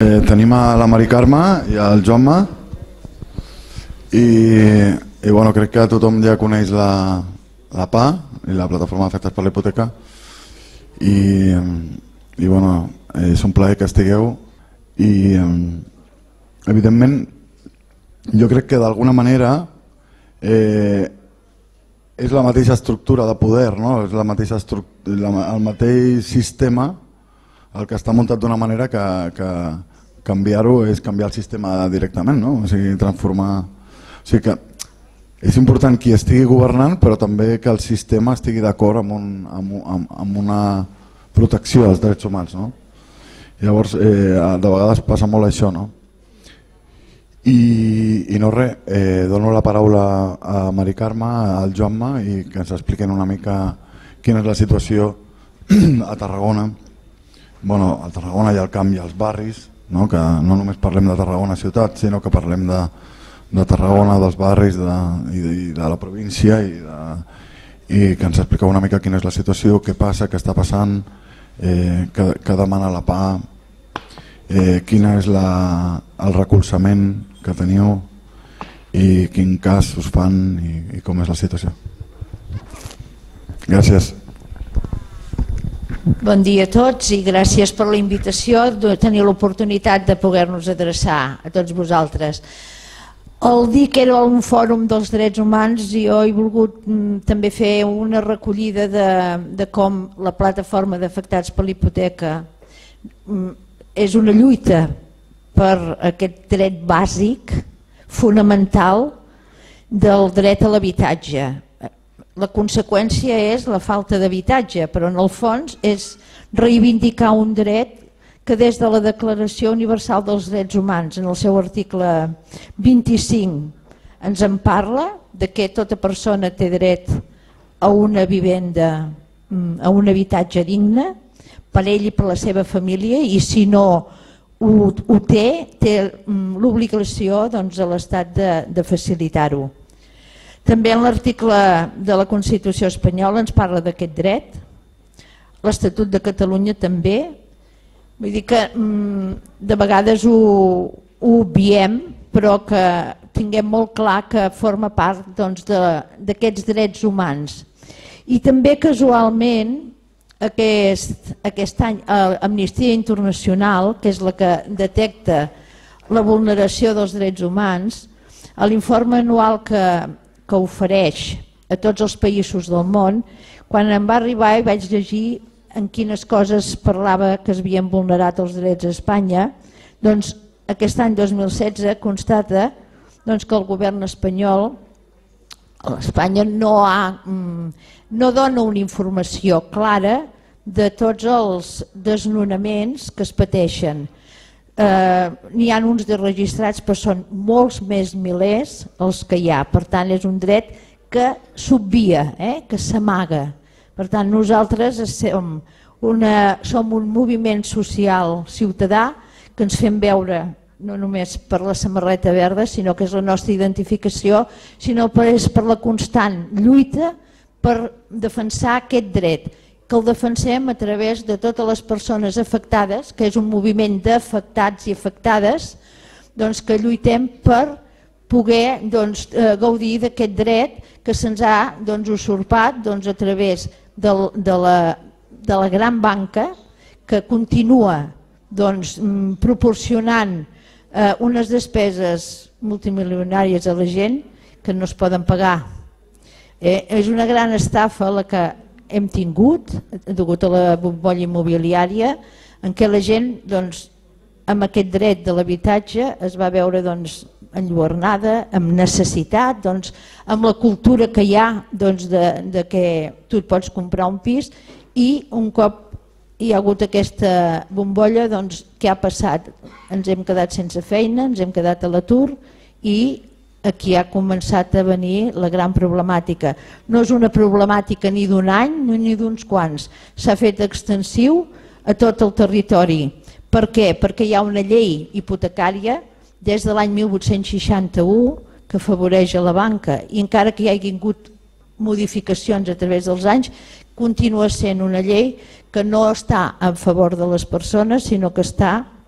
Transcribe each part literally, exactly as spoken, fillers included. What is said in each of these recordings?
Eh, tenim a la Mari Carme i al Joanma i, i bueno, crec que tothom ja coneix la, la P A i la plataforma d'afectats per la hipoteca i, i bueno, és un plaer que estigueu i evidentment jo crec que d'alguna manera eh, és la mateixa estructura de poder, no? És la mateixa estructura, el mateix sistema el que està muntat d'una manera que, que canviar-ho és canviar el sistema directament, no? O sigui, transformar... O sigui que és important qui estigui governant, però també que el sistema estigui d'acord amb, un, amb, amb una protecció dels drets humans, no? Llavors, eh, de vegades passa molt això, no? I, i no res, eh, dono la paraula a Mari Carme, al Joanma, i que ens expliquen una mica quina és la situació a Tarragona. Bueno, a Tarragona hi ha el Camp i els barris, no? Que no només parlem de Tarragona ciutat, sinó que parlem de, de Tarragona, dels barris de, i, de, i de la província i, de, i que ens expliqueu una mica quina és la situació, què passa, què està passant, eh, què, què demana la P A, eh, quin és la, el recolzament que teniu i quin cas us fan i, i com és la situació. Gràcies. Bon dia a tots i gràcies per la invitació de tenir l'oportunitat de poder-nos adreçar a tots vosaltres. El dir que era un fòrum dels drets humans, jo he volgut mm, també fer una recollida de, de com la plataforma d'afectats per l'hipoteca mm, és una lluita per aquest dret bàsic, fonamental, del dret a l'habitatge. La conseqüència és la falta d'habitatge, però en el fons és reivindicar un dret que des de la Declaració Universal dels Drets Humans, en el seu article vint-i-cinc, ens en parla de que tota persona té dret a una vivenda, a un habitatge digne, per ell i per la seva família, i si no ho, ho té, té l'obligació doncs, a l'Estat de, de facilitar-ho. També en l'article de la Constitució espanyola ens parla d'aquest dret, l'Estatut de Catalunya també, vull dir que de vegades ho, ho obviem, però que tinguem molt clar que forma part doncs, d'aquests drets humans. I també casualment aquest, aquest any Amnistia Internacional, que és la que detecta la vulneració dels drets humans, a l'informe anual que que ofereix a tots els països del món, quan em va arribar i vaig llegir en quines coses parlava que es havien vulnerat els drets a Espanya, doncs aquest any dos mil setze constata doncs, que el govern espanyol, Espanya no, ha, no dona una informació clara de tots els desnonaments que es pateixen. Eh, n'hi ha uns de registrats però són molts més milers els que hi ha, per tant és un dret que s'obvia, eh, que s'amaga. Per tant nosaltres som, una, som un moviment social ciutadà que ens fem veure no només per la samarreta verda, sinó que és la nostra identificació, sinó que és per la constant lluita per defensar aquest dret, que el defensem a través de totes les persones afectades, que és un moviment d'afectats i afectades, doncs, que lluitem per poder doncs, eh, gaudir d'aquest dret que se'ns ha doncs, usurpat doncs, a través del, de, la, de la gran banca que continua doncs, proporcionant eh, unes despeses multimilionàries a la gent que no es poden pagar. Eh, és una gran estafa la que hem tingut, degut a la bombolla immobiliària, en què la gent, doncs, amb aquest dret de l'habitatge es va veure doncs, enlluernada, amb necessitat, doncs, amb la cultura que hi ha doncs, de, de que tu et pots comprar un pis i un cop hi ha hagut aquesta bombolla, doncs, què ha passat? Ens hem quedat sense feina, ens hem quedat a l'atur i aquí ha començat a venir la gran problemàtica. No és una problemàtica ni d'un any ni d'uns quants. S'ha fet extensiu a tot el territori. Per què? Perquè hi ha una llei hipotecària des de l'any mil vuit-cents seixanta-u que afavoreix a la banca i encara que hi hagi hagut modificacions a través dels anys, continua sent una llei que no està en favor de les persones, sinó que està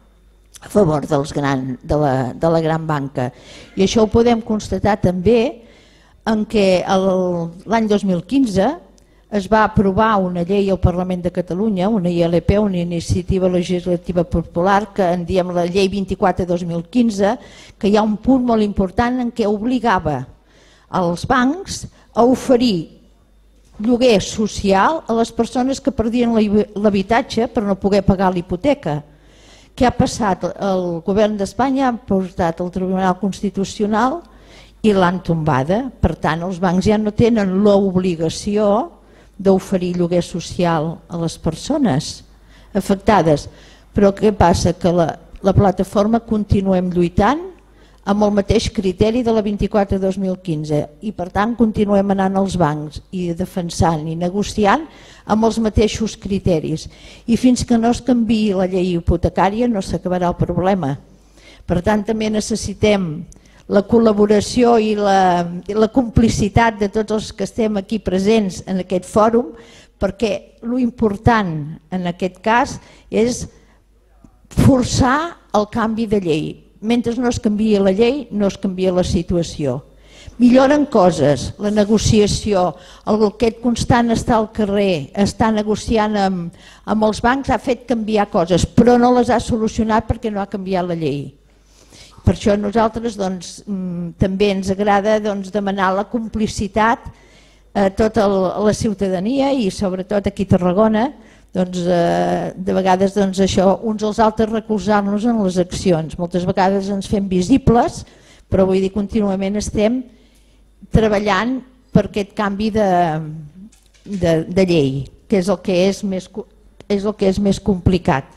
a favor dels gran, de, la, de la gran banca. I això ho podem constatar també en què l'any dos mil quinze es va aprovar una llei al Parlament de Catalunya, una I L P, una iniciativa legislativa popular, que en diem la llei vint-i-quatre dos mil quinze, que hi ha un punt molt important en què obligava als bancs a oferir lloguer social a les persones que perdien l'habitatge per no poder pagar l'hipoteca. Què ha passat? El govern d'Espanya ha portat al Tribunal Constitucional i l'han tombada. Per tant, els bancs ja no tenen l'obligació d'oferir lloguer social a les persones afectades. Però què passa? Que la, la plataforma continuem lluitant amb el mateix criteri de la vint-i-quatre dos mil quinze i per tant continuem anant als bancs i defensant i negociant amb els mateixos criteris, i fins que no es canviï la llei hipotecària no s'acabarà el problema. Per tant, també necessitem la col·laboració i la, i la complicitat de tots els que estem aquí presents en aquest fòrum, perquè l'important en aquest cas és forçar el canvi de llei. Mentre no es canvia la llei, no es canvia la situació. Milloren coses, la negociació, aquest constant estar al carrer, estar negociant amb, amb els bancs ha fet canviar coses, però no les ha solucionat perquè no ha canviat la llei. Per això a nosaltres doncs, també ens agrada doncs, demanar la complicitat a tota la ciutadania i sobretot aquí a Tarragona, doncs, eh, de vegades doncs, això, uns als altres recolzar-nos en les accions. Moltes vegades ens fem visibles, però vull dir, contínuament estem treballant per aquest canvi de, de, de llei, que és el que és més, és el que és més complicat.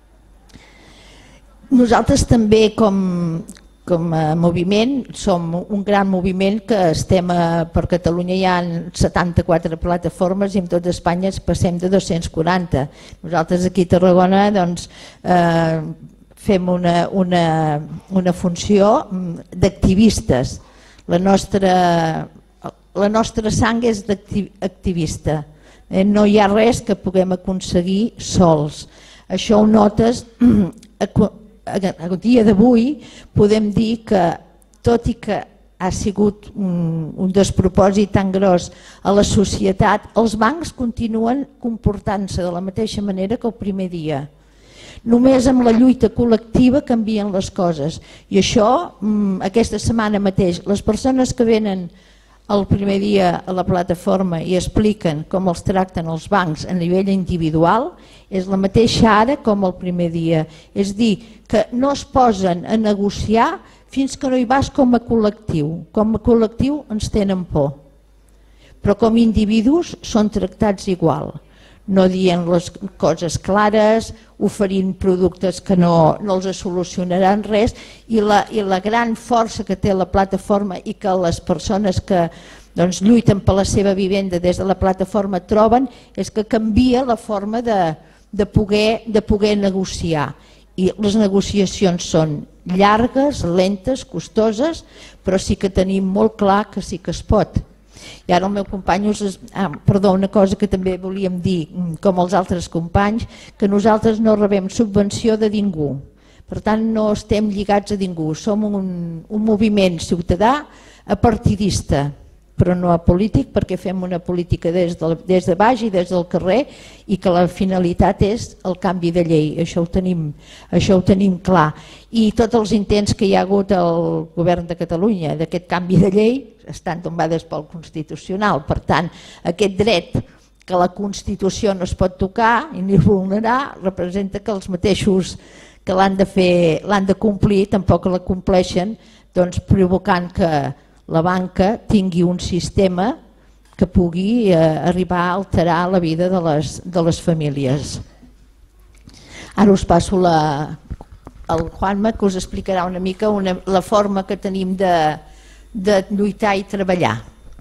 Nosaltres també com, com a moviment som un gran moviment que estem a, per Catalunya hi ha setanta-quatre plataformes i en tot Espanya passem de dos-cents quaranta. Nosaltres aquí a Tarragona doncs, eh, fem una, una, una funció d'activistes. La nostra, la nostra sang és d'activista. Eh, no hi ha res que puguem aconseguir sols. Això ho notes a dia d'avui. Podem dir que tot i que ha sigut un, un despropòsit tan gros a la societat, els bancs continuen comportant-se de la mateixa manera que el primer dia. Només amb la lluita col·lectiva canvien les coses i això, aquesta setmana mateix, les persones que venen el primer dia a la plataforma i expliquen com els tracten els bancs a nivell individual és la mateixa ara com el primer dia. És dir, que no es posen a negociar fins que no hi vas com a col·lectiu. Com a col·lectiu ens tenen por, però com a individus són tractats igual. No dient les coses clares, oferint productes que no, no els solucionaran res, i la, i la gran força que té la plataforma i que les persones que doncs, lluiten per la seva vivenda des de la plataforma troben és que canvia la forma de, de, poder, de poder negociar. I les negociacions són llargues, lentes, costoses, però sí que tenim molt clar que sí que es pot. I ara el meu company us... Ah, perdó, una cosa que també volíem dir, com els altres companys, que nosaltres no rebem subvenció de ningú. Per tant, no estem lligats a ningú. Som un, un moviment ciutadà apartidista, però no apolític, perquè fem una política des de, des de baix i des del carrer i que la finalitat és el canvi de llei. Això ho tenim, això ho tenim clar. I tots els intents que hi ha hagut al govern de Catalunya d'aquest canvi de llei estan tombades pel Constitucional. Per tant, aquest dret que la Constitució no es pot tocar i ni vulnerar representa que els mateixos que l'han de fer, l'han de complir, tampoc la compleixen, doncs provocant que la banca tingui un sistema que pugui eh, arribar a alterar la vida de les, de les famílies. Ara us passo la, al Juanma, que us explicarà una mica una, la forma que tenim de, de lluitar i treballar.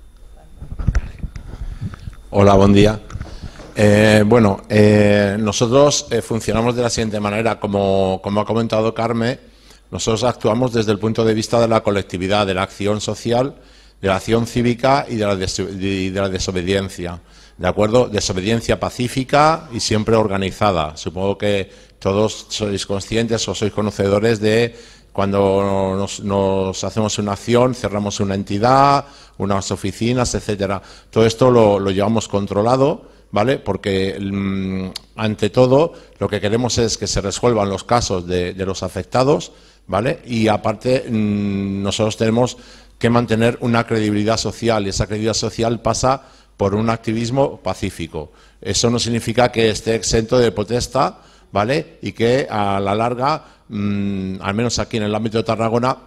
Hola, buen día. Eh, bueno, eh, nosotros eh, funcionamos de la siguiente manera, como, como ha comentado Carmen. Nosotros actuamos desde el punto de vista de la colectividad, de la acción social, de la acción cívica y de la, des y de la desobediencia. ¿de acuerdo? Desobediencia pacífica y siempre organizada. Supongo que todos sois conscientes o sois conocedores de cuando nos, nos hacemos una acción, cerramos una entidad, unas oficinas, etcétera. Todo esto lo, lo llevamos controlado, ¿vale? Porque mmm, ante todo lo que queremos es que se resuelvan los casos de, de los afectados, ¿vale? Y aparte mmm, nosotros tenemos que mantener una credibilidad social y esa credibilidad social pasa por un activismo pacífico. Eso no significa que esté exento de protesta, ¿vale? Y que a la larga, mmm, al menos aquí en el ámbito de Tarragona,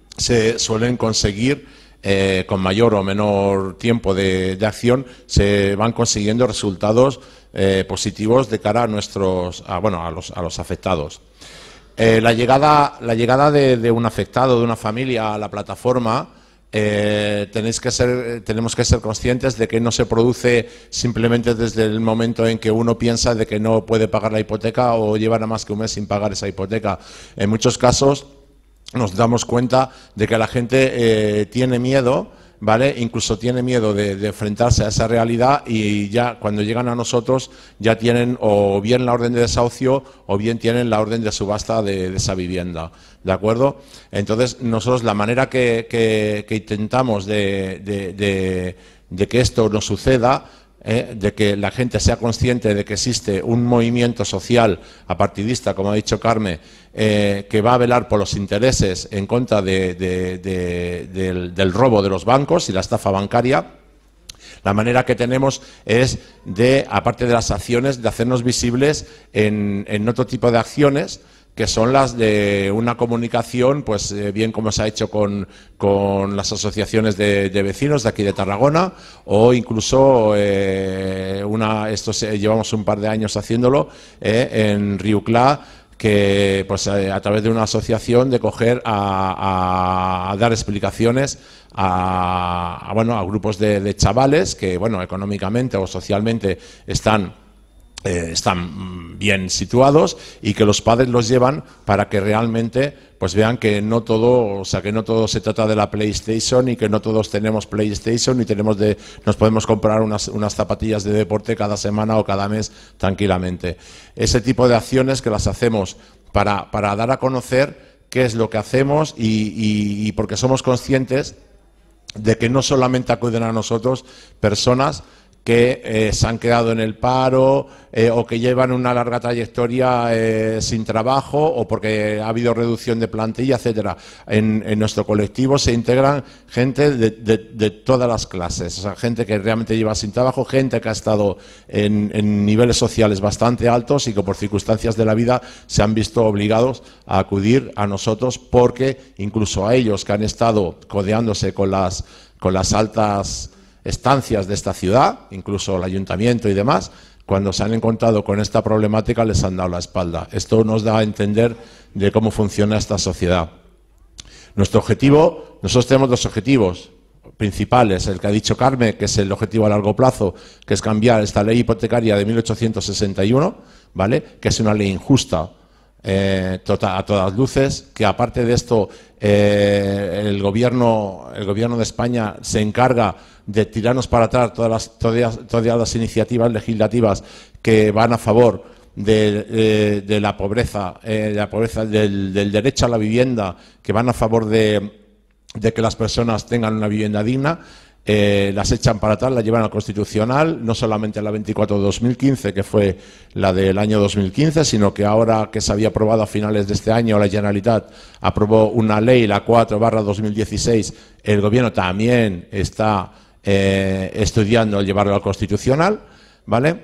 se suelen conseguir, eh, con mayor o menor tiempo de, de acción, se van consiguiendo resultados eh, positivos de cara a nuestros, a, bueno, a los, a los afectados. Eh, la llegada, la llegada de, de un afectado, de una familia a la plataforma, Eh, tenéis que ser, tenemos que ser conscientes de que no se produce simplemente desde el momento en que uno piensa de que no puede pagar la hipoteca o llevará más que un mes sin pagar esa hipoteca. En muchos casos nos damos cuenta de que la gente eh, tiene miedo, ¿vale? Incluso tiene miedo de, de enfrentarse a esa realidad y ya cuando llegan a nosotros ya tienen o bien la orden de desahucio o bien tienen la orden de subasta de, de esa vivienda, ¿de acuerdo? Entonces nosotros la manera que, que, que intentamos de, de, de, de que esto no suceda, Eh, de que la gente sea consciente de que existe un movimiento social apartidista, como ha dicho Carme, eh, que va a velar por los intereses en contra de, de, de, del, del robo de los bancos y la estafa bancaria. La manera que tenemos es de, aparte de las acciones, de hacernos visibles en, en otro tipo de acciones, que son las de una comunicación, pues eh, bien como se ha hecho con, con las asociaciones de, de vecinos de aquí de Tarragona, o incluso eh, una, esto se, llevamos un par de años haciéndolo eh, en Riuclá, que pues a, a través de una asociación de coger a, a, a dar explicaciones a, a bueno a grupos de, de chavales que bueno económicamente o socialmente están Eh, están bien situados y que los padres los llevan para que realmente pues vean que no todo, o sea, que no todo se trata de la PlayStation y que no todos tenemos PlayStation y tenemos de, nos podemos comprar unas, unas zapatillas de deporte cada semana o cada mes tranquilamente. Ese tipo de acciones que las hacemos para, para dar a conocer qué es lo que hacemos y, y, y porque somos conscientes de que no solamente acuden a nosotros personas que eh, se han quedado en el paro eh, o que llevan una larga trayectoria eh, sin trabajo o porque ha habido reducción de plantilla, etcétera. En, en nuestro colectivo se integran gente de, de, de todas las clases, o sea, gente que realmente lleva sin trabajo, gente que ha estado en, en niveles sociales bastante altos y que por circunstancias de la vida se han visto obligados a acudir a nosotros porque incluso a ellos que han estado codeándose con las, con las altas estancias de esta ciudad, incluso el ayuntamiento y demás, cuando se han encontrado con esta problemática les han dado la espalda. Esto nos da a entender de cómo funciona esta sociedad. Nuestro objetivo, nosotros tenemos dos objetivos principales, el que ha dicho Carme, que es el objetivo a largo plazo, que es cambiar esta ley hipotecaria de mil ochocientos sesenta y uno, ¿vale? Que es una ley injusta, Eh, total, a todas luces, que aparte de esto eh, el gobierno el gobierno de España se encarga de tirarnos para atrás todas las, todas, todas las iniciativas legislativas que van a favor de, de, de la pobreza, eh, de la pobreza del, del derecho a la vivienda, que van a favor de, de que las personas tengan una vivienda digna. Eh, las echan para atrás, las llevan al Constitucional, no solamente la veinticuatro de dos mil quince, que fue la del año dos mil quince, sino que ahora que se había aprobado a finales de este año, la Generalitat aprobó una ley, la cuatro barra dos mil dieciséis, el Gobierno también está eh, estudiando el llevarlo al Constitucional, ¿vale?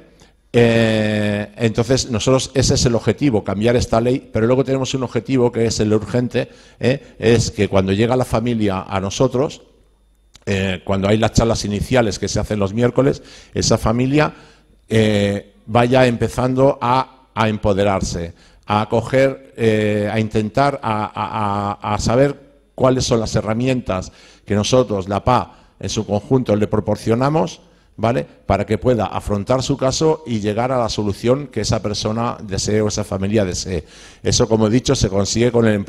Eh, entonces, nosotros ese es el objetivo, cambiar esta ley, pero luego tenemos un objetivo que es el urgente, eh, es que cuando llega la familia a nosotros, Eh, cuando hay las charlas iniciales que se hacen los miércoles, esa familia eh, vaya empezando a, a empoderarse, a coger, eh, a intentar, a, a, a saber cuáles son las herramientas que nosotros, la P A, en su conjunto, le proporcionamos, ¿vale? Para que pueda afrontar su caso y llegar a la solución que esa persona desee o esa familia desee. Eso, como he dicho, se consigue con el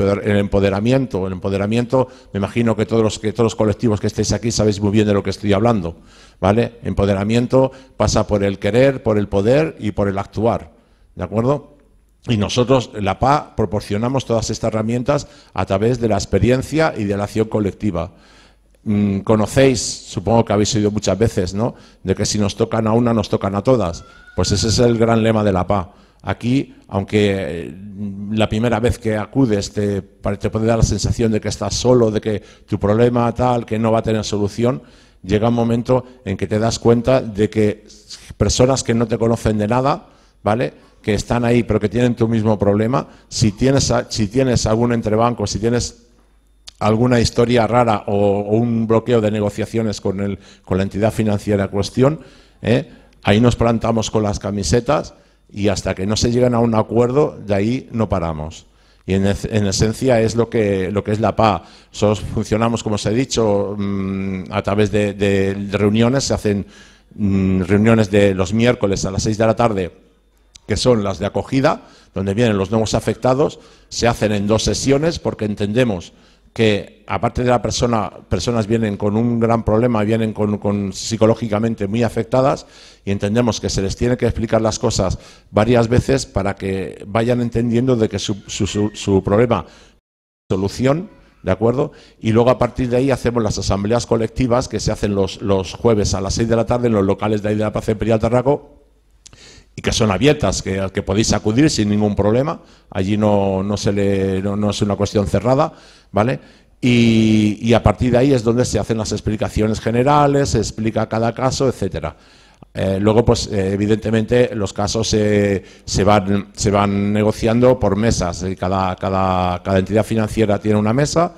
empoderamiento. El empoderamiento, me imagino que todos los, que todos los colectivos que estéis aquí sabéis muy bien de lo que estoy hablando, ¿vale? Empoderamiento pasa por el querer, por el poder y por el actuar, ¿de acuerdo? Y nosotros, la P A, proporcionamos todas estas herramientas a través de la experiencia y de la acción colectiva. Mm, conocéis, supongo que habéis oído muchas veces, ¿no?, de que si nos tocan a una, nos tocan a todas. Pues ese es el gran lema de la P A. Aquí, aunque la primera vez que acudes te, te puede dar la sensación de que estás solo, de que tu problema tal, que no va a tener solución, llega un momento en que te das cuenta de que personas que no te conocen de nada, ¿vale?, que están ahí pero que tienen tu mismo problema, si tienes, si tienes algún entrebanco, si tienes alguna historia rara o, o un bloqueo de negociaciones con, el, con la entidad financiera en cuestión, ¿eh?, ahí nos plantamos con las camisetas y hasta que no se lleguen a un acuerdo, de ahí no paramos. Y en, en esencia es lo que, lo que es la P A. Nosotros funcionamos, como os he dicho, mmm, a través de, de, de reuniones, se hacen mmm, reuniones de los miércoles a las seis de la tarde, que son las de acogida, donde vienen los nuevos afectados, se hacen en dos sesiones porque entendemos que aparte de la persona, personas vienen con un gran problema, vienen con, con psicológicamente muy afectadas y entendemos que se les tiene que explicar las cosas varias veces para que vayan entendiendo de que su, su, su, su problema tiene solución, ¿de acuerdo? Y luego a partir de ahí hacemos las asambleas colectivas que se hacen los, los jueves a las seis de la tarde en los locales de ahí de la Plaza Imperial Tarraco, y que son abiertas, que, que podéis acudir sin ningún problema, allí no, no, se le, no, no es una cuestión cerrada, ¿vale? Y, y a partir de ahí es donde se hacen las explicaciones generales, se explica cada caso, etcétera. Eh, luego, pues eh, evidentemente los casos eh, se, van, se van negociando por mesas, cada, cada, cada entidad financiera tiene una mesa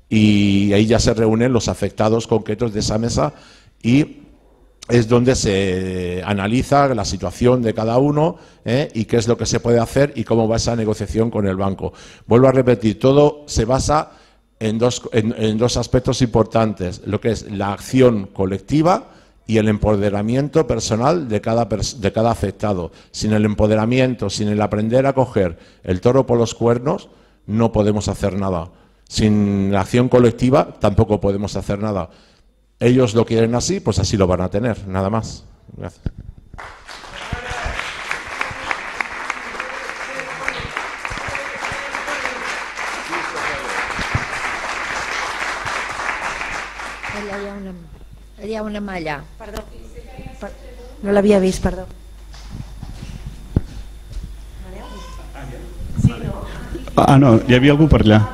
y ahí ya se reúnen los afectados concretos de esa mesa y es donde se analiza la situación de cada uno ¿eh? y qué es lo que se puede hacer y cómo va esa negociación con el banco. Vuelvo a repetir, todo se basa en dos, en, en dos aspectos importantes, lo que es la acción colectiva y el empoderamiento personal de cada, de cada afectado. Sin el empoderamiento, sin el aprender a coger el toro por los cuernos, no podemos hacer nada. Sin la acción colectiva tampoco podemos hacer nada. Ellos lo quieren así, pues así lo van a tener, nada más. Gracias. Allà hi ha una, allà hi ha una mà allà. Perdó, per, no l'havia vist, perdó. Ah, no, hi havia algú per allà.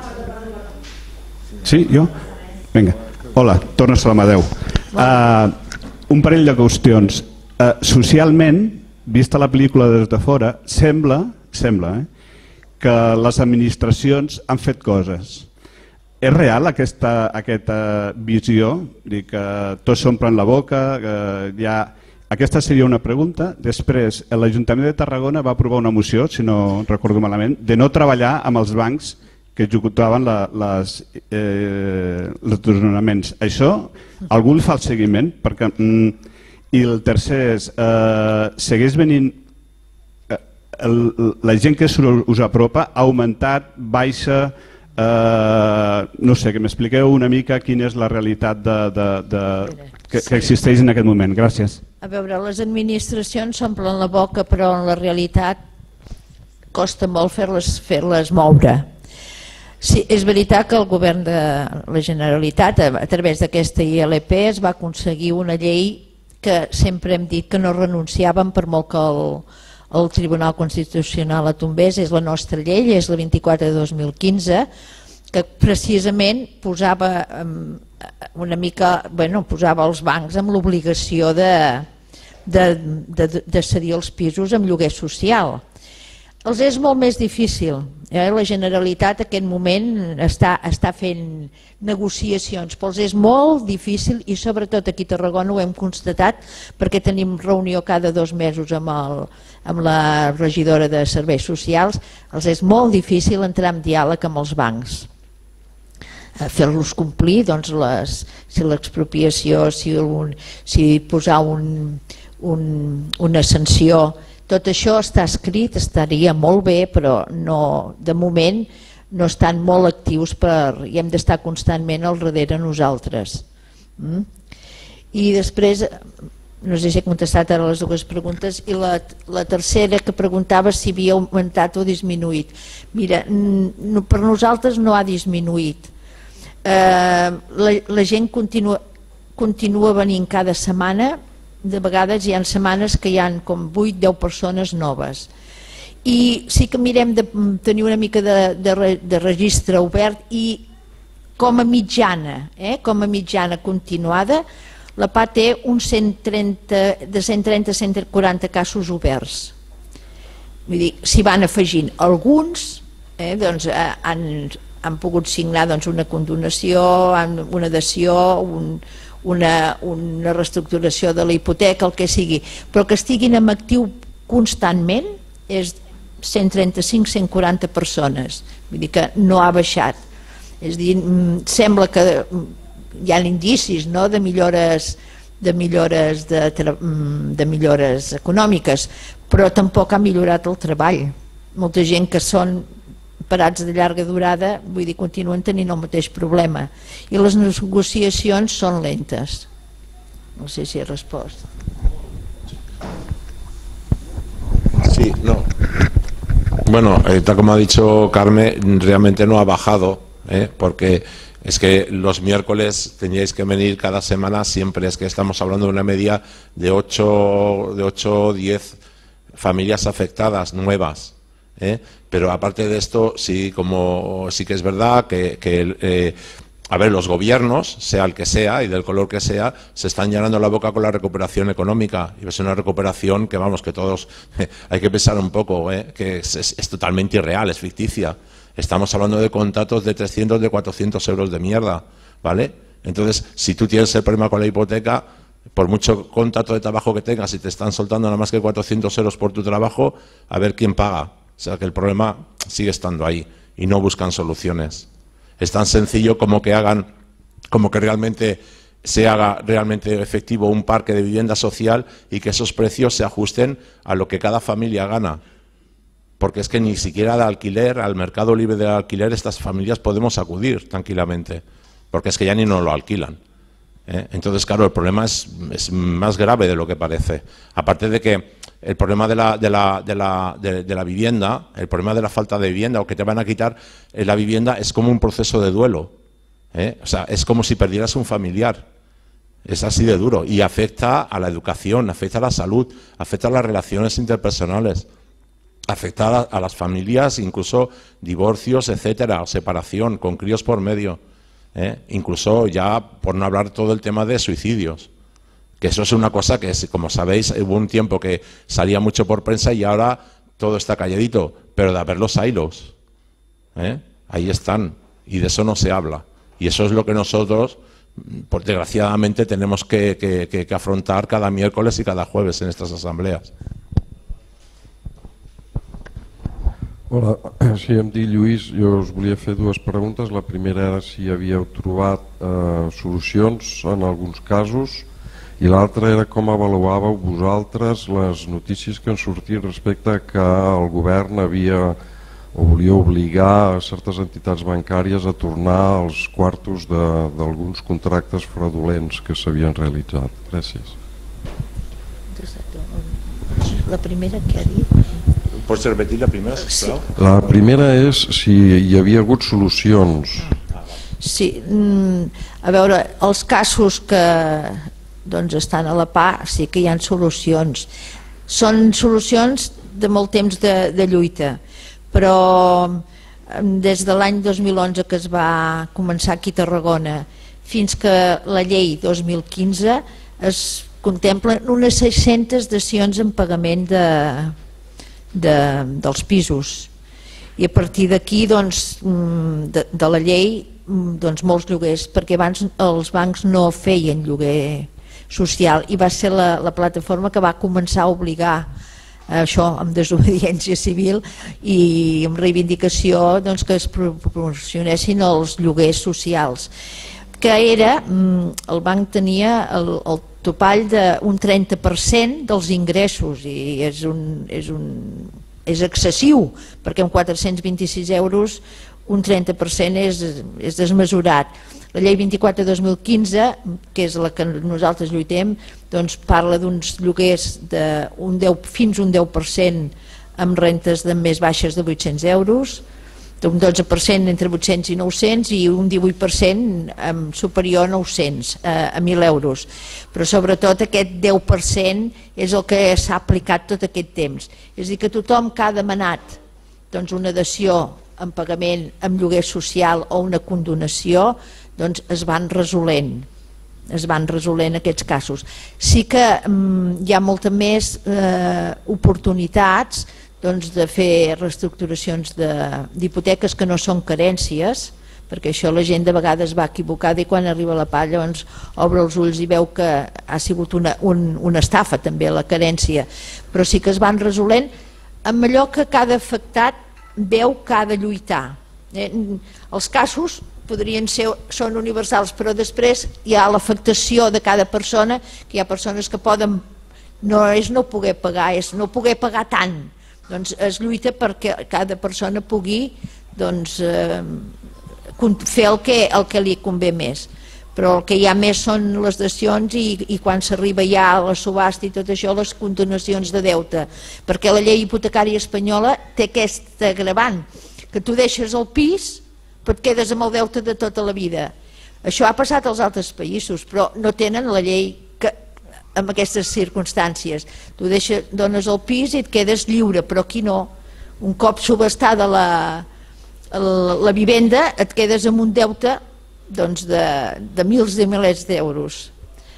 Sí, jo? Vinga. Hola, torna a Salamadeu. Uh, un parell de qüestions. Uh, socialment, vista la pel·lícula des de fora, sembla, sembla eh, que les administracions han fet coses. És real aquesta, aquesta visió? Dir que tots s'omplen la boca, que hi ha... Aquesta seria una pregunta. Després, l'Ajuntament de Tarragona va aprovar una moció, si no recordo malament, de no treballar amb els bancs que executaven la, les, eh, els desnonaments. Això, algú li fa el seguiment? Perquè, mm, I el tercer és, eh, segueix venint, eh, el, la gent que us apropa ha augmentat, baixa, eh, no sé, que m'expliqueu una mica quina és la realitat de, de, de, que, que existeix en aquest moment. Gràcies. A veure, les administracions s'omplen la boca, però en la realitat costa molt fer-les fer-les moure. Sí, és veritat que el govern de la Generalitat, a través d'aquesta I L P, es va aconseguir una llei que sempre hem dit que no renunciàvem per molt que el, el Tribunal Constitucional la tombés. És la nostra llei, és la vint-i-quatre de dos mil quinze, que precisament posava una mica, bueno, posava els bancs amb l'obligació de, de, de, de cedir els pisos amb lloguer social. Els és molt més difícil. Eh? La Generalitat en aquest moment està, està fent negociacions, però els és molt difícil i sobretot aquí a Tarragona ho hem constatat perquè tenim reunió cada dos mesos amb, el, amb la regidora de Serveis Socials. Els és molt difícil entrar en diàleg amb els bancs. Fer-los complir, doncs, les, si l'expropiació, si, un, si posar un, un, una sanció. Tot això està escrit, estaria molt bé, però no, de moment no estan molt actius per, i hem d'estar constantment al darrere nosaltres. Mm? I després, no sé si he contestat ara les dues preguntes, i la, la tercera que preguntava si havia augmentat o disminuït. Mira, no, per nosaltres no ha disminuït. Eh, la, la gent continua, continua venint cada setmana, de vegades hi ha setmanes que hi ha com vuit o deu persones noves. I sí que mirem de tenir una mica de, de, de registre obert i com a mitjana, eh, com a mitjana continuada, la P A té uns cent trenta, de cent trenta a cent quaranta casos oberts. Vull dir, s'hi van afegint alguns, eh, doncs, eh, han, han pogut signar doncs, una condonació, una dació, un, una, una reestructuració de la hipoteca, el que sigui, però que estiguin en actiu constantment és cent trenta-cinc a cent quaranta persones, vull dir que no ha baixat. És a dir, sembla que hi ha indicis, no?, de millores, de millores, de, de millores econòmiques, però tampoc ha millorat el treball. Molta gent que són parats de llarga durada, vull dir, continuen tenint el mateix problema. I les negociacions són lentes. No sé si he respost. Sí, no. Bueno, eh, tal como ha dicho Carmen, realmente no ha bajado, ¿eh? Porque es que los miércoles teníais que venir cada semana siempre, es que estamos hablando de una media de ocho, de ocho o diez familias afectadas nuevas, ¿eh? Pero aparte de esto, sí, como, sí que es verdad que, que eh, a ver, los gobiernos, sea el que sea y del color que sea, se están llenando la boca con la recuperación económica. Y es una recuperación que, vamos, que todos eh, hay que pensar un poco, eh, que es, es, es totalmente irreal, es ficticia. Estamos hablando de contratos de trescientos, de cuatrocientos euros de mierda, ¿vale? Entonces, si tú tienes el problema con la hipoteca, por mucho contrato de trabajo que tengas, si te están soltando nada más que cuatrocientos euros por tu trabajo, a ver quién paga. O sea, que el problema sigue estando ahí y no buscan soluciones. Es tan sencillo como que hagan, como que realmente se haga realmente efectivo un parque de vivienda social y que esos precios se ajusten a lo que cada familia gana. Porque es que ni siquiera al alquiler, al mercado libre del alquiler, estas familias podemos acudir tranquilamente, porque es que ya ni nos lo alquilan, ¿eh? Entonces, claro, el problema es, es más grave de lo que parece. Aparte de que el problema de la, de, la, de, la, de, de la vivienda, el problema de la falta de vivienda o que te van a quitar eh, la vivienda es como un proceso de duelo, ¿eh? O sea, es como si perdieras un familiar. Es así de duro y afecta a la educación, afecta a la salud, afecta a las relaciones interpersonales, afecta a, a las familias, incluso divorcios, etcétera, separación, con críos por medio, ¿eh? Incluso ya por no hablar todo el tema de suicidios. Que eso es una cosa que, como sabéis, hubo un tiempo que salía mucho por prensa y ahora todo está calladito, pero de haber los hilos, ¿eh? Ahí están, y de eso no se habla. Y eso es lo que nosotros, pues, desgraciadamente, tenemos que, que, que, que afrontar cada miércoles y cada jueves en estas asambleas. Hola, sí, em dic Lluís, jo us volia fer dues preguntes. La primera era si havíeu trobat eh, solucions en alguns casos, i l'altra era com avaluàveu vosaltres les notícies que han sortit respecte a que el govern havia o volia obligar a certes entitats bancàries a tornar els quartos d'alguns contractes fraudulents que s'havien realitzat. Gràcies. La primera que ha dit? Pots repetir la primera, sisplau? La primera és si hi havia hagut solucions. Sí, a veure, els casos que doncs estan a la P A sí que hi ha solucions. Són solucions de molt temps de, de lluita, però des de l'any dos mil onze que es va començar aquí a Tarragona fins que la llei dos mil quinze es contemplen unes sis-centes dacions en pagament de, de, dels pisos, i a partir d'aquí doncs, de, de la llei doncs, molts lloguers, perquè abans els bancs no feien lloguer social i va ser la, la plataforma que va començar a obligar això amb desobediència civil i amb reivindicació doncs, que es proporcionessin els lloguers socials, que era, el banc tenia el, el topall d'un trenta per cent dels ingressos i és, un, és, un, és excessiu, perquè amb quatre-cents vint-i-sis euros un trenta per cent és, és desmesurat. La llei vint-i-quatre dos mil quinze, que és la que nosaltres lluitem, doncs parla d'uns lloguers de un deu, fins un deu per cent amb rentes de més baixes de vuit-cents euros, un dotze per cent entre vuit-cents i nou-cents i un divuit per cent superior a nou-cents, a mil euros. Però sobretot aquest deu per cent és el que s'ha aplicat tot aquest temps. És a dir, que tothom que ha demanat doncs, una dació en pagament amb lloguer social o una condonació doncs, es van resolent. es van resolent aquests casos. Sí que mm, hi ha molta més eh, oportunitats doncs, de fer reestructuracions d'hipoteques que no són carències, perquè això la gent de vegades va equivocada i quan arriba la palla doncs, obre els ulls i veu que ha sigut una, un, una estafa també la carència, però sí que es van resolent amb allò que cada afectat veu que ha de lluitar. Eh? Els casos podrien ser, són universals, però després hi ha l'afectació de cada persona, que hi ha persones que poden, no és no poder pagar, és no poder pagar tant. Doncs es lluita perquè cada persona pugui doncs, eh, fer el que, el que li convé més. Però el que hi ha més són les dacions i, i quan s'arriba ja a la subhasta i tot això, les condonacions de deute. Perquè la llei hipotecària espanyola té aquest agravant, que tu deixes el pis però et quedes amb el deute de tota la vida. Això ha passat als altres països, però no tenen la llei que, amb aquestes circumstàncies. Tu deixes, dones el pis i et quedes lliure, però aquí no. Un cop subhastada la, la, la vivenda et quedes amb un deute doncs, de, de mils de milers d'euros.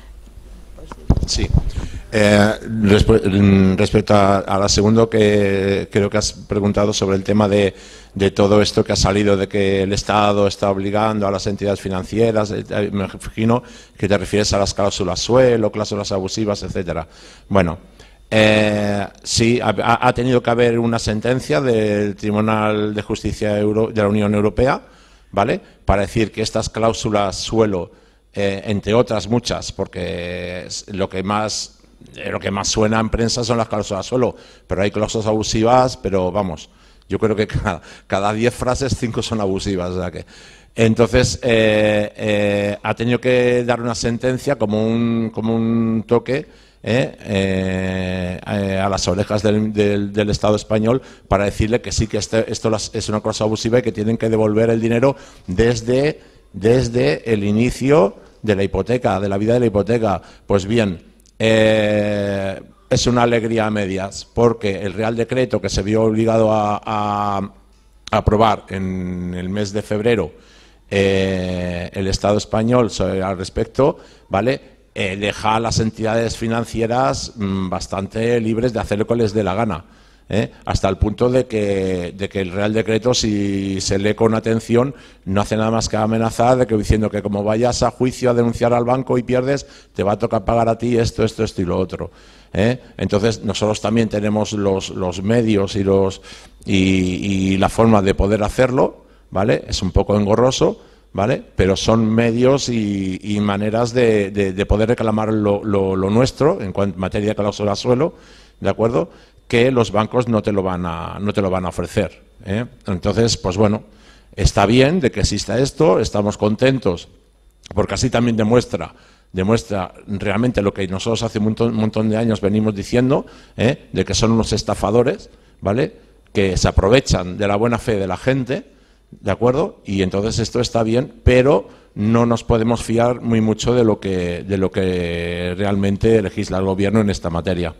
Sí. Eh, respecto a, a la segunda que creo que has preguntado sobre el tema de, de todo esto que ha salido de que el Estado está obligando a las entidades financieras, eh, me imagino que te refieres a las cláusulas suelo, cláusulas abusivas, etcétera. Bueno, eh, sí, ha, ha tenido que haber una sentencia del Tribunal de Justicia Euro, de la Unión Europea, ¿vale?, para decir que estas cláusulas suelo, eh, entre otras muchas, porque lo que más lo que más suena en prensa son las cláusulas suelo, pero hay cláusulas abusivas, pero vamos, yo creo que cada, cada diez frases, cinco son abusivas. O sea que, entonces, eh, eh, ha tenido que dar una sentencia como un, como un toque eh, eh, eh, a las orejas del, del, del Estado español para decirle que sí, que este, esto es una cláusula abusiva y que tienen que devolver el dinero desde, desde el inicio de la hipoteca, de la vida de la hipoteca. Pues bien, Eh, es una alegría a medias, porque el Real Decreto que se vio obligado a, a, a aprobar en el mes de febrero eh, el Estado español sobre, al respecto, ¿vale?, eh, deja a las entidades financieras mmm, bastante libres de hacer lo que les dé la gana. ¿Eh? Hasta el punto de que, de que el Real Decreto, si se lee con atención, no hace nada más que amenazar de que diciendo que como vayas a juicio a denunciar al banco y pierdes, te va a tocar pagar a ti esto, esto, esto y lo otro. ¿Eh? Entonces nosotros también tenemos los, los medios y, los, y, y la forma de poder hacerlo, ¿vale? Es un poco engorroso, ¿vale?, pero son medios y, y maneras de, de, de poder reclamar lo, lo, lo nuestro en materia de cláusula suelo, ¿de acuerdo?, que los bancos no te lo van a, no te lo van a ofrecer. ¿eh? Entonces, pues bueno, está bien de que exista esto, estamos contentos, porque así también demuestra, demuestra realmente lo que nosotros hace un montón, un montón de años venimos diciendo, ¿eh? de que son unos estafadores, ¿vale?, que se aprovechan de la buena fe de la gente, ¿de acuerdo? Y entonces esto está bien, pero no nos podemos fiar muy mucho de lo que, de lo que realmente legisla el gobierno en esta materia.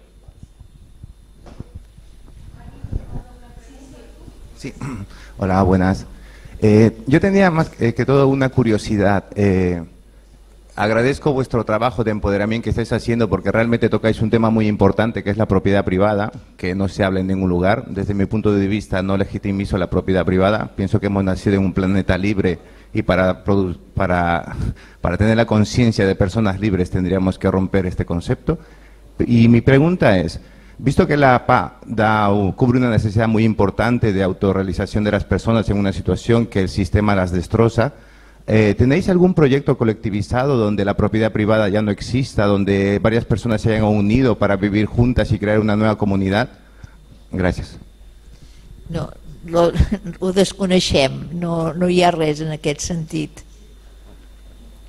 Sí, hola, buenas. Eh, yo tenía más que todo una curiosidad. Eh, agradezco vuestro trabajo de empoderamiento que estáis haciendo porque realmente tocáis un tema muy importante que es la propiedad privada, que no se habla en ningún lugar. Desde mi punto de vista no legitimizo la propiedad privada. Pienso que hemos nacido en un planeta libre y para, para, para tener la conciencia de personas libres tendríamos que romper este concepto. Y mi pregunta es, visto que la A P A da, cubre una necesidad muy importante de autorrealización de las personas en una situación que el sistema las destroza, eh, ¿tenéis algún proyecto colectivizado donde la propiedad privada ya no exista, donde varias personas se hayan unido para vivir juntas y crear una nueva comunidad? Gràcies. No, lo, ho desconeixem, no, no hi ha res en aquest sentit.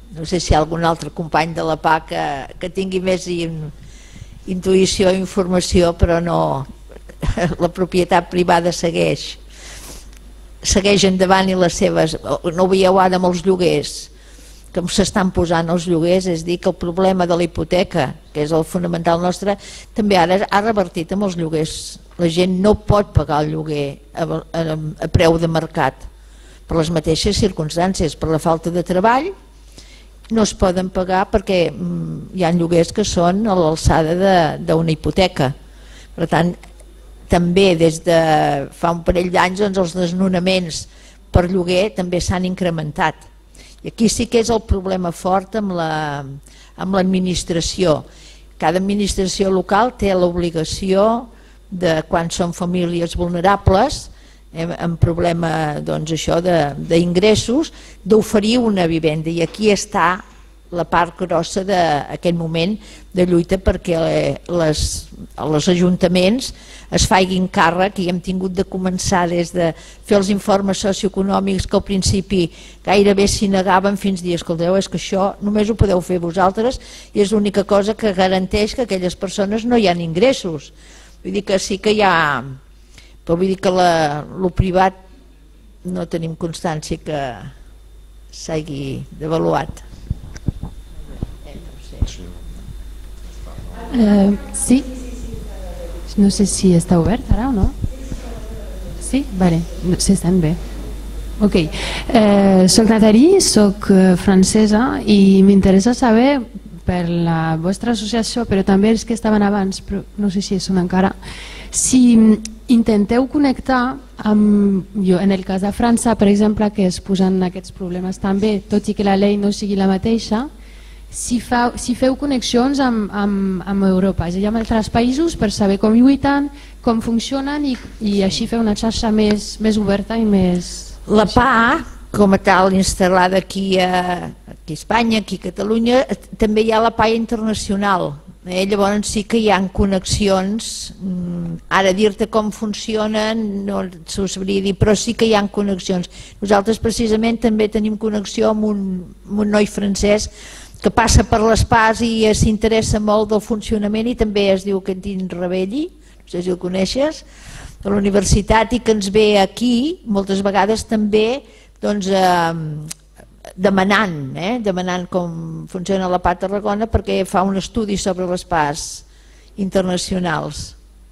No sé si hi ha algun altre company de la P A que, que tingui més in, intuïció i informació, però no, la propietat privada segueix segueix endavant i les seves, no ho veieu ara amb els lloguers, que s'estan posant els lloguers, és dir, que el problema de la hipoteca, que és el fonamental nostre, també ara ha revertit amb els lloguers. La gent no pot pagar el lloguer a, a, a preu de mercat, per les mateixes circumstàncies, per la falta de treball, no es poden pagar perquè mm, hi ha lloguers que són a l'alçada d'una hipoteca. Per tant, també des de fa un parell d'anys doncs, els desnonaments per lloguer també s'han incrementat. I aquí sí que és el problema fort amb la, amb l'administració. Cada administració local té l'obligació de, quan són famílies vulnerables, eh, amb problema doncs, això d'ingressos, d'oferir una vivenda. I aquí està la part grossa d'aquest moment de lluita perquè les, els ajuntaments es faiguin càrrec, i hem tingut de començar des de fer els informes socioeconòmics que al principi gairebé s'hi negaven, fins a dir, escolteu, és que això només ho podeu fer vosaltres i és l'única cosa que garanteix que aquelles persones no hi ha ingressos. Vull dir que sí que hi ha, però vull dir que la, lo privat no tenim constància que s'hagi devaluat. Uh, sí, no sé si està obert ara o no. Sí? Vale, se sent bé. Ok, eh, soc Nathalie, soc francesa i m'interessa saber per la vostra associació, però també els que estaven abans, però no sé si són encara, si intenteu connectar amb, jo, en el cas de França, per exemple, que es posen aquests problemes també, tot i que la llei no sigui la mateixa, Si, fa, si feu connexions amb, amb, amb Europa, és a dir, amb altres països, per saber com lluiten, com funcionen i, i així fer una xarxa més, més oberta i més... La P A, com a tal, instal·lada aquí a, aquí a Espanya, aquí a Catalunya, també hi ha la P A internacional. Eh? Llavors sí que hi ha connexions, ara dir-te com funcionen no s'ho sabria dir, però sí que hi ha connexions. Nosaltres precisament també tenim connexió amb un, amb un noi francès que passa per les P As i s'interessa molt del funcionament, i també es diu Quentin Rebelli, no sé si el coneixes, de la universitat, i que ens ve aquí moltes vegades també doncs, eh, demanant, eh, demanant com funciona la P A Tarragona, perquè fa un estudi sobre les P As internacionals.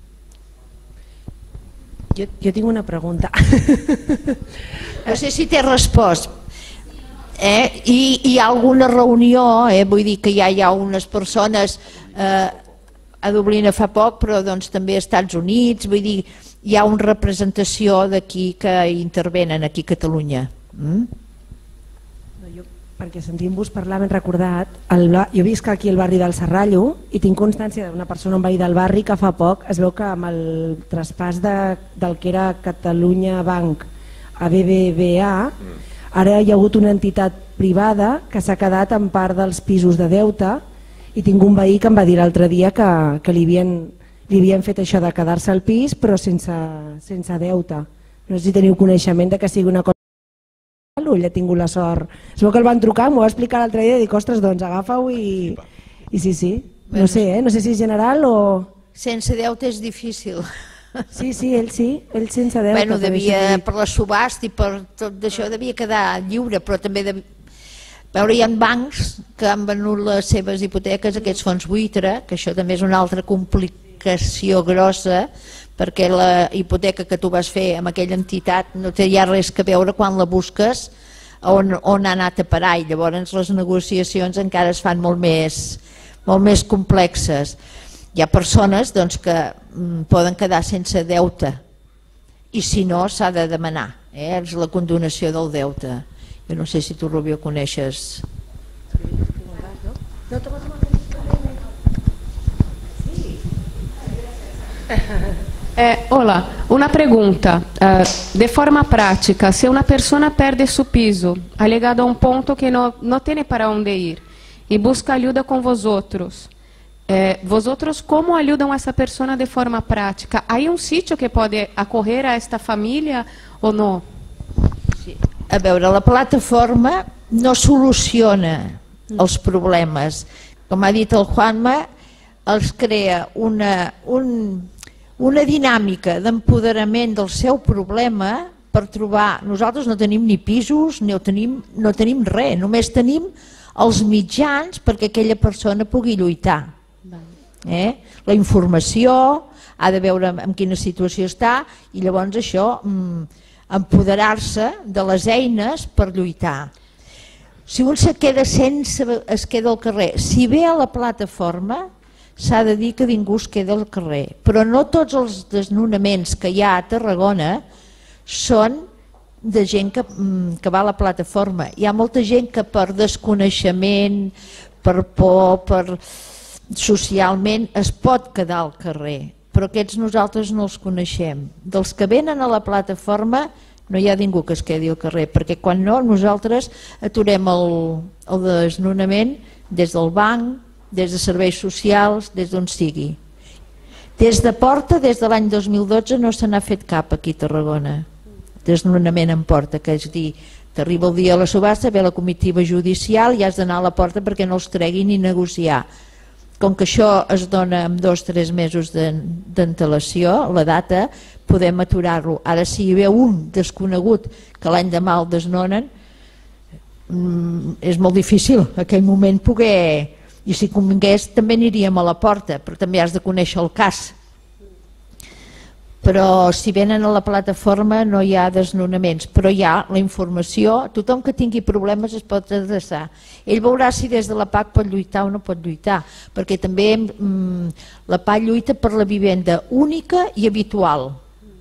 Jo, jo tinc una pregunta. No sé si t'he respost. Eh? I hi ha alguna reunió, eh? Vull dir que ja hi ha unes persones eh, a Dublín fa poc, però doncs, també als Estats Units, vull dir, hi ha una representació d'aquí que intervenen aquí a Catalunya. Mm? No, jo, perquè sentint-vos parlar ben recordat, el, jo visc aquí al barri del Serrallo i tinc constància d'una persona, un veí del barri, que fa poc es veu que amb el traspàs de, del que era Catalunya Banc a B B V A, ara hi ha hagut una entitat privada que s'ha quedat en part dels pisos de deute, i tinc un veí que em va dir l'altre dia que, que li, havien, li havien fet això de quedar-se al pis però sense, sense deute. No sé si teniu coneixement de que sigui una cosa o ell ha tingut la sort. Es veu que el van trucar, m'ho va explicar l'altre dia i dic, ostres, doncs agafa-ho i, i sí, sí. No sé, eh? No sé si és general o... Sense deute és difícil. Sí, sí, ell sí, ell sense deute. Bueno, devia, per la subhast i per tot això devia quedar lliure, però també de... veure, hi ha bancs que han venut les seves hipoteques, aquests fons buitre, que això també és una altra complicació grossa, perquè la hipoteca que tu vas fer amb aquella entitat no té ja res que veure quan la busques on, on ha anat a parar, i llavors les negociacions encara es fan molt més, molt més complexes. Hi ha persones doncs, que mm, poden quedar sense deute i si no s'ha de demanar, eh? És la condonació del deute. Jo no sé si tu, Rubio, coneixes. Eh, hola, una pregunta. Eh, de forma prática, se una persona perde su piso, ha llegado a un punto que no, no tiene para dónde ir y busca ayuda con vosotros, Eh, vosotros como ajudam essa pessoa de forma prática? Há um sítio que pode acorrer a esta família ou não? Sí. A veure, la plataforma no soluciona els problemes. Com ha dit el Juanma, els crea una, un, una dinàmica d'empoderament del seu problema per trobar... Nosaltres no tenim ni pisos, ni tenim, no tenim res, només tenim els mitjans perquè aquella persona pugui lluitar. Eh? La informació, ha de veure en quina situació està i llavors això, empoderar-se de les eines per lluitar. Si un se queda sense, es queda al carrer. Si ve a la plataforma, s'ha de dir que ningú es queda al carrer. Però no tots els desnonaments que hi ha a Tarragona són de gent que, que va a la plataforma. Hi ha molta gent que per desconeixement, per por, per socialment es pot quedar al carrer, però aquests nosaltres no els coneixem. Dels que venen a la plataforma no hi ha ningú que es quedi al carrer, perquè quan no nosaltres aturem el, el desnonament des del banc, des de serveis socials, des d'on sigui. Des de Porta, des de l'any dos mil dotze no se n'ha fet cap aquí a Tarragona, desnonament en Porta, que és dir, t'arriba el dia de la subhasta, ve la comitiva judicial i has d'anar a la porta perquè no els treguin ni negociar. Com que això es dona amb dos o tres mesos d'antelació, la data, podem aturar-lo. Ara, si hi ve un desconegut que l'any demà el desnonen, és molt difícil en aquell moment poder... I si convingués també aniríem a la porta, però també has de conèixer el cas. Però si venen a la plataforma no hi ha desnonaments, però hi ha la informació, tothom que tingui problemes es pot adreçar. Ell veurà si des de la P A C pot lluitar o no pot lluitar, perquè també mm, la P A C lluita per la vivenda única i habitual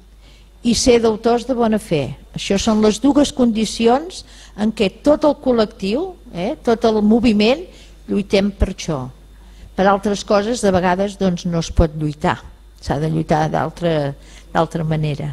i ser deutors de bona fe. Això són les dues condicions en què tot el col·lectiu, eh, tot el moviment, lluitem per això. Per altres coses, de vegades, doncs, no es pot lluitar. S'ha de lluitar d'altra manera.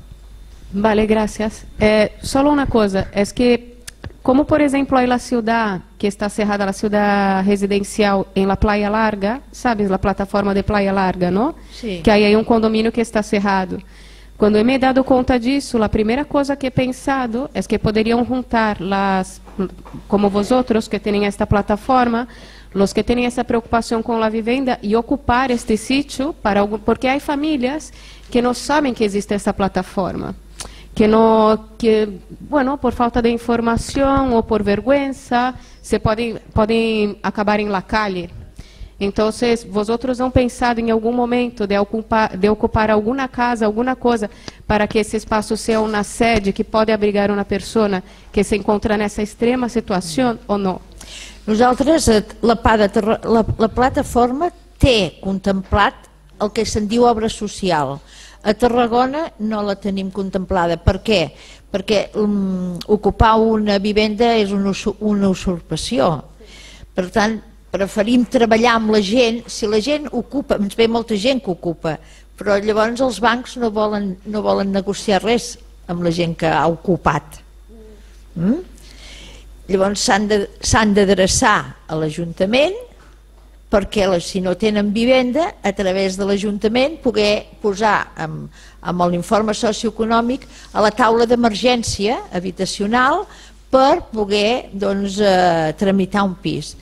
Vale, gracias. Eh, solo una cosa, es que como por ejemplo hay la ciudad que está cerrada, la ciudad residencial en la Playa Larga, ¿sabes? La plataforma de Playa Larga, ¿no? Sí. Que hay un condomínio que está cerrado. Quando eu me he dado conta disso, a primeira coisa que he pensado é que poderiam juntar las, como vosotros que têm esta plataforma, los que têm essa preocupação com a vivenda e ocupar este sítio para algum, porque há famílias que não sabem que existe essa plataforma, que não, que, bueno, por falta de informação ou por vergüenza, se podem podem acabar em la calle. Então, vosotros não pensado em algum momento de ocupar, de ocupar alguma casa, alguma coisa, para que esse espaço seja uma sede que pode abrigar uma pessoa que se encontra nessa extrema situação ou não? Nosaltres, la, la, la plataforma té contemplat el que se'n diu obra social. A Tarragona no la tenim contemplada. Per què? Perquè um, ocupar una vivenda és una, una usurpació. Per tant, preferim treballar amb la gent. Si la gent ocupa, ens ve molta gent que ocupa, però llavors els bancs no volen, no volen negociar res amb la gent que ha ocupat. Mm? Llavors s'han d'adreçar a l'Ajuntament perquè si no tenen vivenda, a través de l'Ajuntament poder posar amb, amb l'informe socioeconòmic a la taula d'emergència habitacional per poder doncs, eh, tramitar un pis.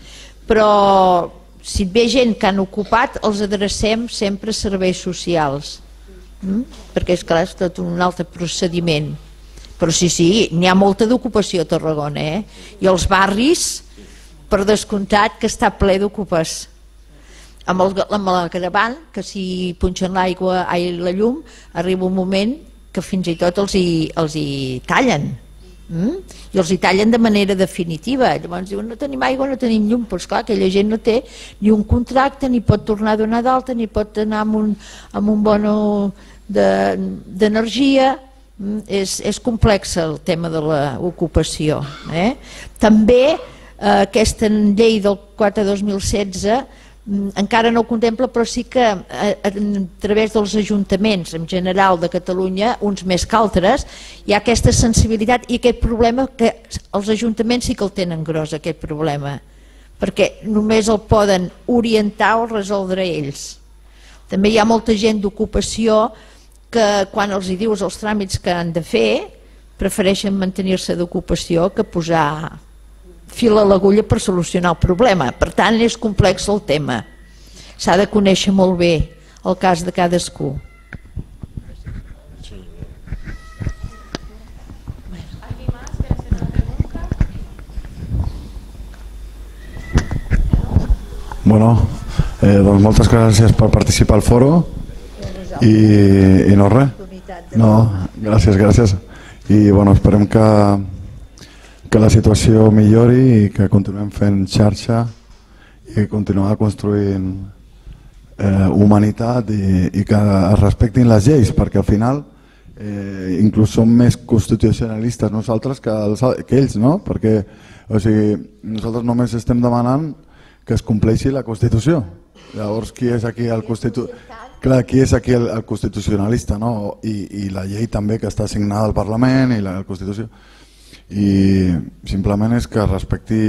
Però si ve gent que han ocupat, els adrecem sempre a serveis socials, mm? perquè és clar, és tot un altre procediment. Però sí, sí, n'hi ha molta d'ocupació a Tarragona, eh? I els barris, per descomptat, que està ple d'ocupes. Amb el, amb el gravant, que si punxen l'aigua i la llum, arriba un moment que fins i tot els hi, els hi tallen. Mm? I els hi tallen de manera definitiva. Llavors diuen, no tenim aigua, no tenim llum, però esclar, aquella gent no té ni un contracte, ni pot tornar a donar d'alta, ni pot anar amb un, amb un bono d'energia. De, mm? és, és complex el tema de l'ocupació. Eh? També eh, aquesta llei del quatre dos mil setze encara no ho contempla, però sí que a, a través dels ajuntaments en general de Catalunya, uns més que altres, hi ha aquesta sensibilitat i aquest problema que els ajuntaments sí que el tenen gros, aquest problema, perquè només el poden orientar o resoldre ells. També hi ha molta gent d'ocupació que quan els hi dius els tràmits que han de fer prefereixen mantenir-se d'ocupació que posar fil a l'agulla per solucionar el problema. Per tant, és complex el tema. S'ha de conèixer molt bé el cas de cadascú. Bueno, eh, doncs moltes gràcies per participar al foro i, i no res. No, gràcies, gràcies. I bueno, esperem que, que la situació millori i que continuem fent xarxa i continuar construint eh, humanitat i, i que es respectin les lleis, perquè al final eh, inclús som més constitucionalistes nosaltres que, els, que ells, no? Perquè o sigui, nosaltres només estem demanant que es compleixi la Constitució. Llavors, qui és aquí el constitu... Clar, qui és aquí el, el constitucionalista, no? I, I la llei també que està assignada al Parlament i la, la Constitució. I simplement és que respecti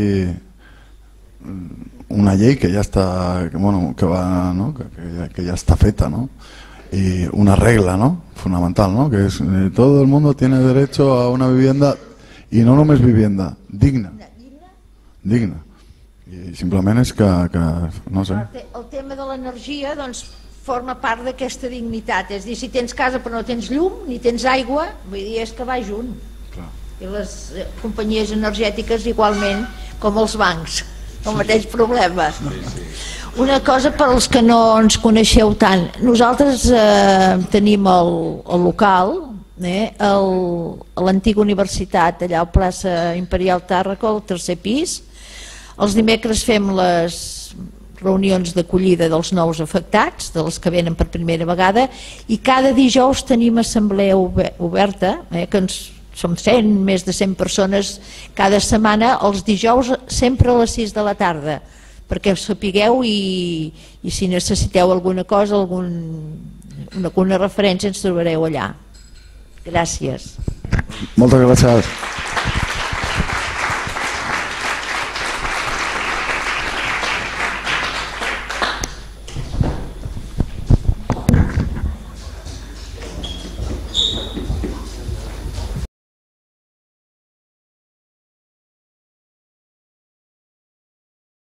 una llei que ja està, que, bueno, que, va, no? que, que, que ja està feta, no? Y una regla, ¿no? Fundamental, ¿no? Que es eh, todo el mundo tiene derecho a una vivienda y no només vivienda, digna. Digna. I simplement és que, que no sé. El tema de l'energia doncs, forma part d'aquesta dignitat. És dir, si tens casa però no tens llum ni tens aigua, vull dir, és que va junt. Clar. I les companyies energètiques igualment, com els bancs, el mateix problema. Sí, sí. Una cosa per als que no ens coneixeu tant. Nosaltres eh, tenim el, el local, eh, el, a l'antiga universitat, allà a plaça Imperial Tàrraco, al tercer pis. Els dimecres fem les reunions d'acollida dels nous afectats, dels que venen per primera vegada, i cada dijous tenim assemblea oberta, eh, que ens, som cent, més de cent persones cada setmana, els dijous sempre a les sis de la tarda, perquè sapigueu i, i si necessiteu alguna cosa, algun, una, alguna referència, ens trobareu allà. Gràcies. Moltes gràcies.